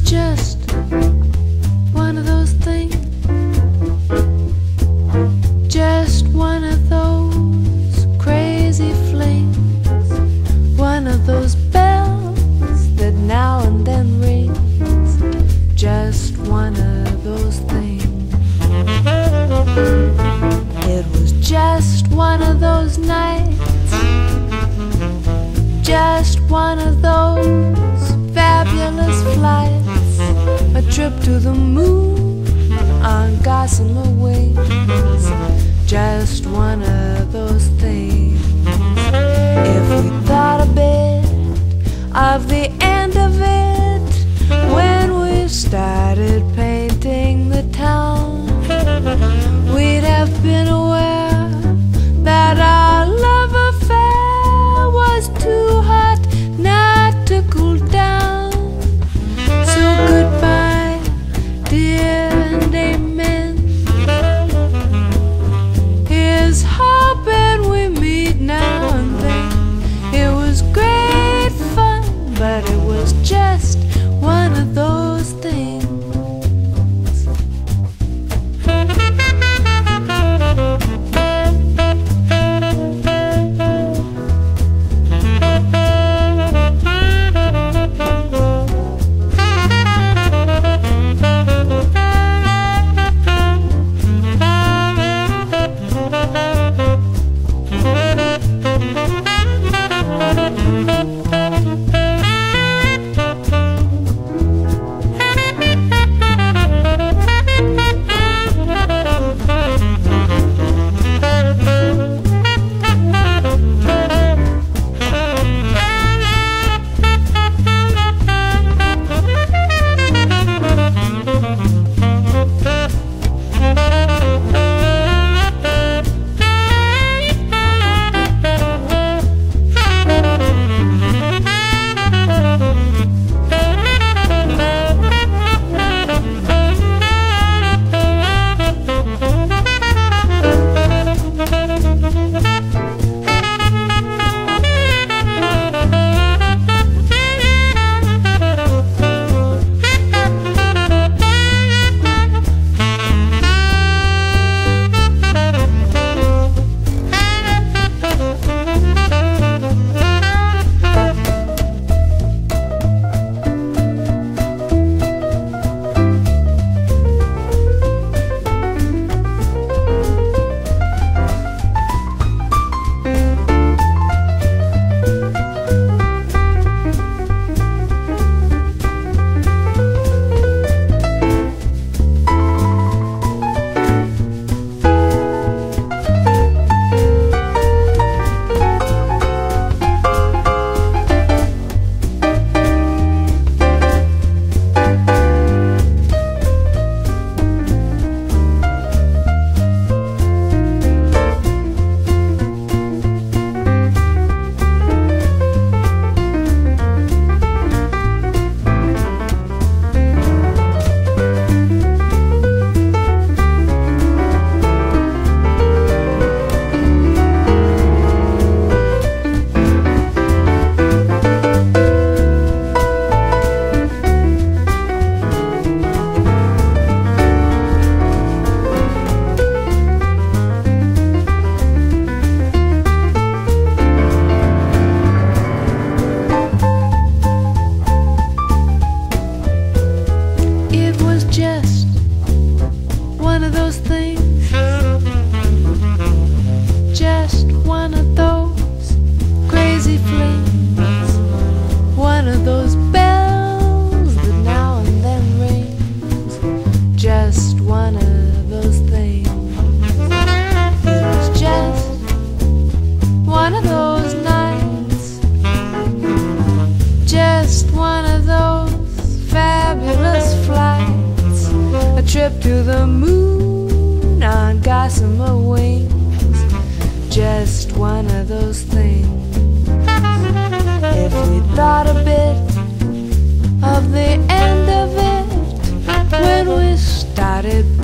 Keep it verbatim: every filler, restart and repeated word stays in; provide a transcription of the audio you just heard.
just one of those things, just one of those crazy flings, one of those bells that now and then rings, just one of those things. It was just one of those nights, just one of those fabulous flights, a trip to the moon on gossamer wings, just one of those things. If we thought a bit of the end of it when we started painting the town, we'd have been aware that our love affair was too hot not to cool down. So goodbye, dear, and amen. Here's hoping we meet now and then. It was great fun, but it was just one of those things. Trip to the moon on gossamer wings, just one of those things. If we thought a bit of the end of it when we started